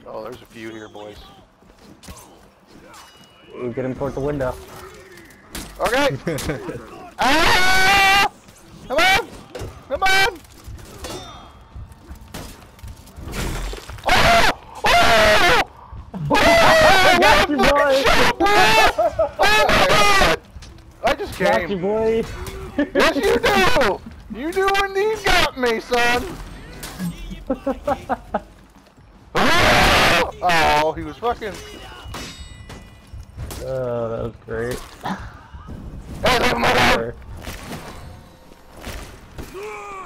Oh, there's a few here, boys. We'll get him toward the window. Okay! Ah! Come on! Come on! Oh! Oh! I got you, boy! Oh my god! I just came. Got you, boy! Yes, you do! You do indeed got me, son! Oh, he was fucking... Oh, that was great. Hey, leave him alone!